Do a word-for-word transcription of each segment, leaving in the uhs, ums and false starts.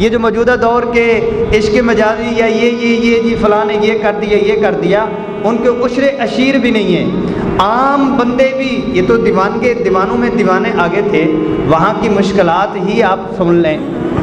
یہ جو موجودہ دور کے عشق مجازی یا یہ یہ یہ جی فلاں نے یہ کر دیا یہ کر دیا، ان کے عشر اشیر بھی نہیں ہیں۔ عام بندے بھی، یہ تو دیوان کے دیوانوں میں دیوانے آگے تھے، وہاں کی مشکلات ہی آپ سن لیں،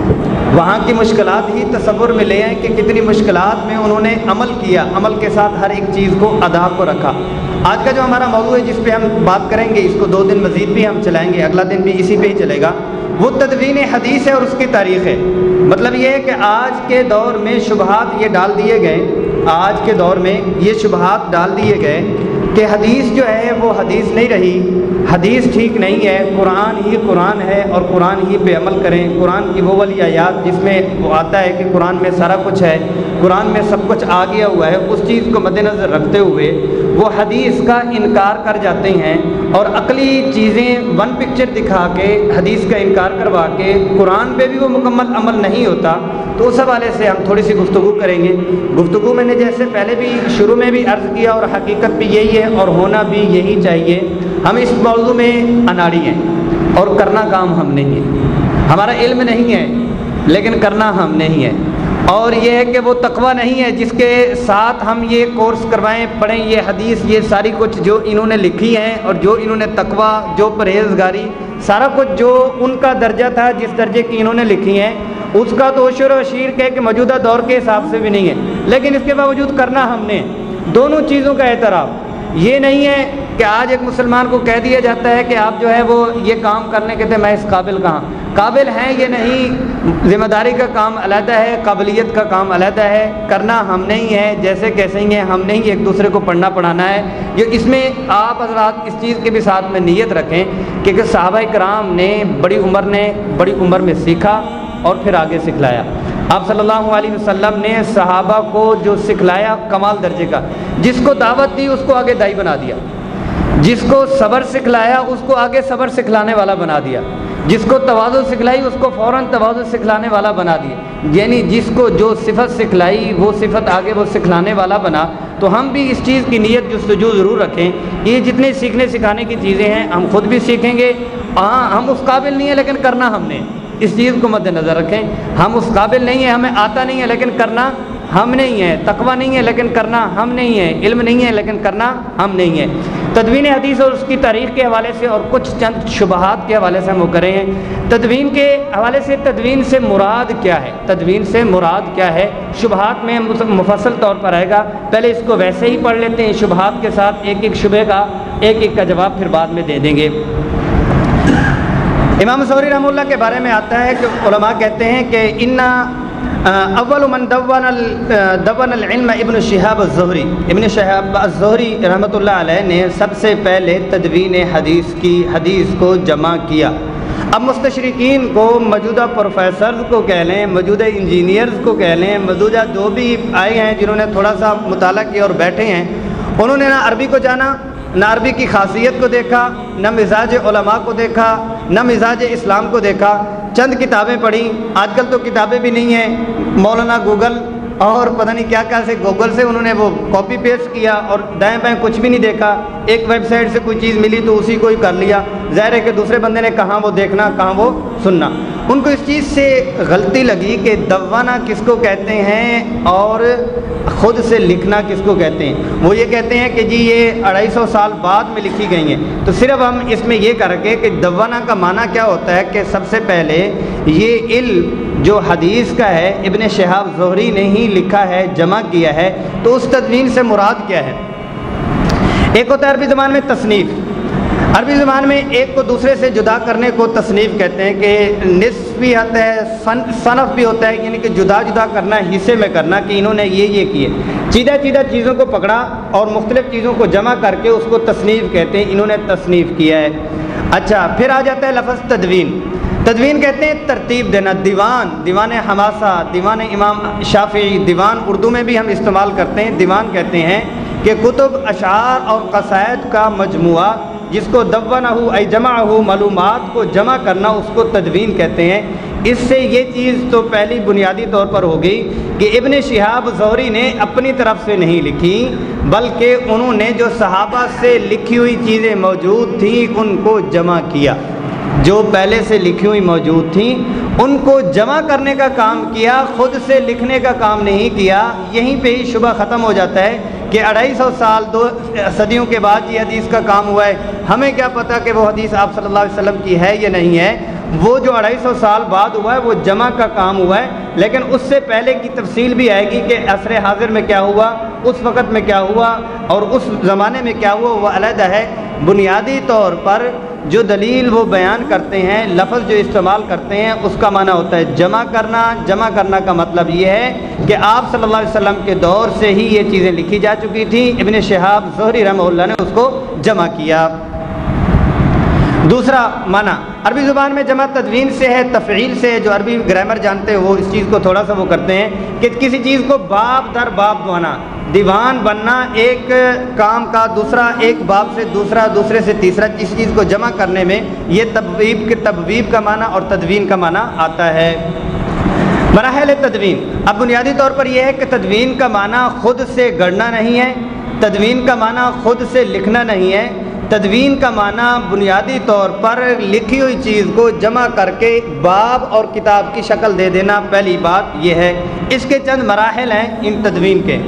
وہاں کی مشکلات ہی تصور میں لے آئیں کہ کتنی مشکلات میں انہوں نے عمل کیا، عمل کے ساتھ ہر ایک چیز کو ادا کو رکھا۔ آج کا جو ہمارا موضوع ہے جس پہ ہم بات کریں گے، اس کو دو دن مزید بھی ہم چلائیں گے، اگلا دن بھی اسی پہ ہی چلے گا، وہ تدوین حدیث ہے اور اس کی تاریخ ہے۔ مطلب یہ ہے کہ آج کے دور میں شبہات یہ ڈال دیے گئے، آج کے دور میں یہ شبہات ڈال دیے گئے کہ حدیث جو ہے وہ حدیث نہیں رہی، حدیث ٹھیک نہیں ہے، قرآن ہی قرآن ہے اور قرآن ہی پہ عمل کریں۔ قرآن کی وہ والی آیات جس میں وہ آتا ہے کہ قرآن میں سارا کچھ ہے، قرآن میں سب کچھ آ گیا ہوا ہے، اس چیز کو مد نظر رکھتے ہوئے وہ حدیث کا انکار کر جاتے ہیں اور عقلی چیزیں ون پکچر دکھا کے حدیث کا انکار کروا کے قرآن پہ بھی وہ مکمل عمل نہیں ہوتا۔ تو اس حوالے سے ہم تھوڑی سی گفتگو کریں گے۔ گفتگو میں نے جیسے پہلے بھی شروع میں بھی عرض کیا اور حقیقت بھی یہی ہے اور ہونا بھی یہی چاہیے، ہم اس موضوع میں اناڑی ہیں اور کرنا کام ہم نہیں ہے، ہمارا علم نہیں ہے لیکن کرنا ہم نہیں ہے، اور یہ ہے کہ وہ تقوی نہیں ہے جس کے ساتھ ہم یہ کورس کروائیں، پڑھیں یہ حدیث، یہ ساری کچھ جو انہوں نے لکھی ہیں اور جو انہوں نے تقوی، جو پرہیزگاری، سارا کچھ جو ان کا درجہ تھا جس درجے کی انہوں نے لکھی ہیں، اس کا تو عشر و شیر کہہ کہ موجودہ دور کے حساب سے بھی نہیں ہے، لیکن اس کے باوجود کرنا ہم نے دونوں چیزوں کا اعتراف۔ یہ نہیں ہے کہ آج ایک مسلمان کو کہہ دیا جاتا ہے کہ آپ جو ہے وہ یہ کام کرنے کے تھے، میں اس قابل کہاں، قابل ہیں یہ نہیں، ذمہ داری کا کام علیحدہ ہے، قابلیت کا کام علیحدہ ہے، کرنا ہم نہیں ہے، جیسے کیسے ہی ہیں ہم نہیں، ایک دوسرے کو پڑھنا پڑھانا ہے۔ یہ اس میں آپ حضرات اس چیز کے بھی ساتھ میں نیت رکھیں کہ کہ صحابہ کرام نے بڑی عمر نے بڑی عمر میں سیکھا اور پھر آگے سکھلایا۔ آپ صلی اللہ علیہ وسلم نے صحابہ کو جو سکھلایا کمال درجے کا، جس کو دعوت دی اس کو آگے دائی بنا دیا، جس کو صبر سکھلایا اس کو آگے صبر سکھلانے والا بنا دیا، جس کو تواضع سکھلائی اس کو فوراً تواضع سکھلانے والا بنا دیا، یعنی جس کو جو صفت سکھلائی وہ صفت آگے وہ سکھلانے والا بنا۔ تو ہم بھی اس چیز کی نیت جستجو ضرور رکھیں، یہ جتنے سیکھنے سکھانے کی چیزیں ہیں ہم خود بھی سیکھیں گے، ہاں ہم اس قابل نہیں ہیں لیکن کرنا ہم نے، اس چیز کو مد نظر رکھیں، ہم اس قابل نہیں ہیں، ہمیں آتا نہیں ہے لیکن کرنا ہم نہیں ہیں، تقوی نہیں ہے لیکن کرنا ہم نہیں ہیں، علم نہیں ہے لیکن کرنا ہم نہیں ہیں۔ تدوین حدیث اور اس کی تاریخ کے حوالے سے اور کچھ چند شبہات کے حوالے سے ہم وہ کریں ہیں۔ تدوین کے حوالے سے تدوین سے مراد کیا ہے، تدوین سے مراد کیا ہے، شبہات میں مفصل طور پر آئے گا، پہلے اس کو ویسے ہی پڑھ لیتے ہیں شبہات کے ساتھ، ایک ایک شبہ کا ایک ایک کا جواب پھر بعد میں دے دیں گے۔ امام ثوری رحمہ اللہ کے بارے میں آتا ہے کہ علماء کہتے ہیں کہ ان اول من دون دون العلم ابن شہاب الزہری، ابن شہاب الزہری رحمۃ اللہ علیہ نے سب سے پہلے تدوین حدیث کی حدیث کو جمع کیا۔ اب مستشرقین کو، موجودہ پروفیسرز کو کہہ لیں، موجودہ انجینئرز کو کہہ لیں، موجودہ جو بھی آئے ہیں جنہوں نے تھوڑا سا مطالعہ کیا اور بیٹھے ہیں، انہوں نے نہ عربی کو جانا، نہ عربی کی خاصیت کو دیکھا، نہ مزاج علماء کو دیکھا، نہ مزاج اسلام کو دیکھا، چند کتابیں پڑھی، آج کل تو کتابیں بھی نہیں ہیں، مولانا گوگل اور پتہ نہیں کیا کیا سے گوگل سے انہوں نے وہ کاپی پیسٹ کیا اور دائیں بائیں کچھ بھی نہیں دیکھا، ایک ویب سائٹ سے کوئی چیز ملی تو اسی کو ہی کر لیا، ظاہر ہے کہ دوسرے بندے نے کہاں وہ دیکھنا کہاں وہ سننا۔ ان کو اس چیز سے غلطی لگی کہ دوانا کس کو کہتے ہیں اور خود سے لکھنا کس کو کہتے ہیں۔ وہ یہ کہتے ہیں کہ جی یہ اڑائی سو سال بعد میں لکھی گئی ہیں، تو صرف ہم اس میں یہ کر کے کہ دوانا کا معنی کیا ہوتا ہے کہ سب سے پہلے یہ علم جو حدیث کا ہے ابن شہاب زہری نے ہی لکھا ہے، جمع کیا ہے، تو اس تدوین سے مراد کیا ہے۔ ایک ہوتا ہے عربی زبان میں تصنیف، عربی زبان میں ایک کو دوسرے سے جدا کرنے کو تصنیف کہتے ہیں، کہ نصف بھی آتا ہے، صنف بھی ہوتا ہے، یعنی کہ جدا جدا کرنا، حصے میں کرنا، کہ انہوں نے یہ یہ کیے، چیدہ چیدہ چیزوں کو پکڑا اور مختلف چیزوں کو جمع کر کے اس کو تصنیف کہتے ہیں، انہوں نے تصنیف کیا ہے۔ اچھا، پھر آ جاتا ہے لفظ تدوین۔ تدوین کہتے ہیں ترتیب دینا، دیوان، دیوان حماسہ، دیوان امام شافعی، دیوان اردو میں بھی ہم استعمال کرتے ہیں، دیوان کہتے ہیں کہ کتب، اشعار اور قصائد کا مجموعہ، جس کو دونہ ای جمع ہو، معلومات کو جمع کرنا، اس کو تدوین کہتے ہیں۔ اس سے یہ چیز تو پہلی بنیادی طور پر ہو گئی کہ ابن شہاب زہری نے اپنی طرف سے نہیں لکھی، بلکہ انہوں نے جو صحابہ سے لکھی ہوئی چیزیں موجود تھیں ان کو جمع کیا۔ جو پہلے سے لکھی ہوئی موجود تھیں ان کو جمع کرنے کا کام کیا، خود سے لکھنے کا کام نہیں کیا۔ یہیں پہ ہی شبہ ختم ہو جاتا ہے کہ اڑھائی سو سال دو صدیوں کے بعد یہ حدیث کا کام ہوا ہے، ہمیں کیا پتہ کہ وہ حدیث آپ صلی اللہ علیہ وسلم کی ہے یا نہیں ہے۔ وہ جو اڑھائی سو سال بعد ہوا ہے وہ جمع کا کام ہوا ہے، لیکن اس سے پہلے کی تفصیل بھی آئے گی کہ عصر حاضر میں کیا ہوا، اس وقت میں کیا ہوا اور اس زمانے میں کیا ہوا، وہ علیحدہ ہے۔ بنیادی طور پر جو دلیل وہ بیان کرتے ہیں، لفظ جو استعمال کرتے ہیں، اس کا معنی ہوتا ہے جمع کرنا۔ جمع کرنا کا مطلب یہ ہے کہ آپ صلی اللہ علیہ وسلم کے دور سے ہی یہ چیزیں لکھی جا چکی تھیں، ابن شہاب زہری رحمہ اللہ نے اس کو جمع کیا۔ دوسرا معنی عربی زبان میں جمع تدوین سے ہے، تفعیل سے ہے۔ جو عربی گرامر جانتے ہیں وہ اس چیز کو تھوڑا سا وہ کرتے ہیں کہ کسی چیز کو باب در باب بنانا، دیوان بننا ایک کام کا، دوسرا ایک باب سے دوسرا، دوسرے سے تیسرا، اس چیز کو جمع کرنے میں یہ تبویب کے تبویب کا معنی اور تدوین کا معنی آتا ہے۔ مراحل تدوین، اب بنیادی طور پر یہ ہے کہ تدوین کا معنی خود سے گڑنا نہیں ہے، تدوین کا معنی خود سے لکھنا نہیں ہے۔ تدوین کا معنی بنیادی طور پر لکھی ہوئی چیز کو جمع کر کے باب اور کتاب کی شکل دے دینا، پہلی بات یہ ہے۔ اس کے چند مراحل ہیں ان تدوین کے،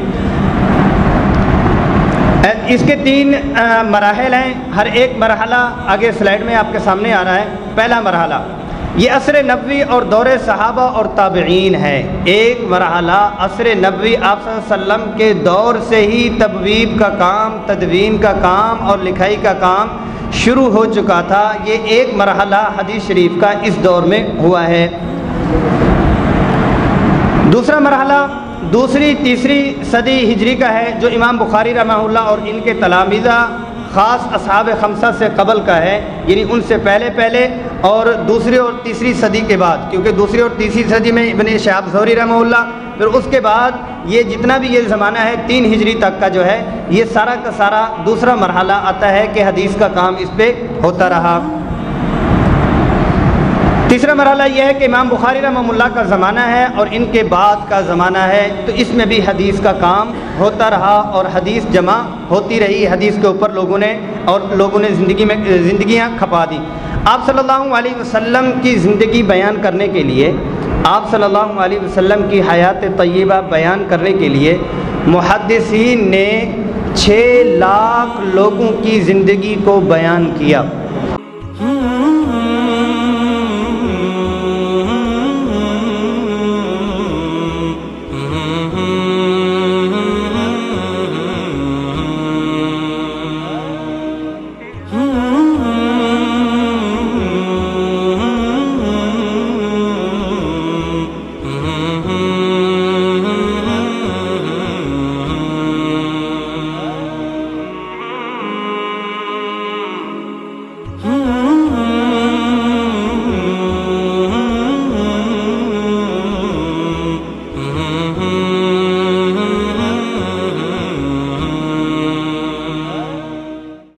اس کے تین مراحل ہیں، ہر ایک مرحلہ آگے سلائیڈ میں آپ کے سامنے آ رہا ہے۔ پہلا مرحلہ یہ عصر نبوی اور دور صحابہ اور تابعین ہے۔ ایک مرحلہ عصر نبوی، آپ صلی اللہ علیہ وسلم کے دور سے ہی تبویب کا کام، تدوین کا کام اور لکھائی کا کام شروع ہو چکا تھا۔ یہ ایک مرحلہ حدیث شریف کا اس دور میں ہوا ہے۔ دوسرا مرحلہ دوسری تیسری صدی ہجری کا ہے، جو امام بخاری رحمہ اللہ اور ان کے تلامذہ خاص اصحاب خمسہ سے قبل کا ہے، یعنی ان سے پہلے پہلے اور دوسری اور تیسری صدی کے بعد، کیونکہ دوسری اور تیسری صدی میں ابن شہاب زہری رحمہ اللہ، پھر اس کے بعد یہ جتنا بھی یہ زمانہ ہے تین ہجری تک کا جو ہے، یہ سارا کا سارا دوسرا مرحلہ آتا ہے کہ حدیث کا کام اس پہ ہوتا رہا۔ تیسرا مرحلہ یہ ہے کہ امام بخاری رحمہ اللہ کا زمانہ ہے اور ان کے بعد کا زمانہ ہے، تو اس میں بھی حدیث کا کام ہوتا رہا اور حدیث جمع ہوتی رہی، حدیث کے اوپر لوگوں نے اور لوگوں نے زندگی میں زندگیاں کھپا دی۔ آپ صلی اللہ علیہ وسلم کی زندگی بیان کرنے کے لیے، آپ صلی اللہ علیہ وسلم کی حیات طیبہ بیان کرنے کے لیے محدثین نے چھ لاکھ لوگوں کی زندگی کو بیان کیا۔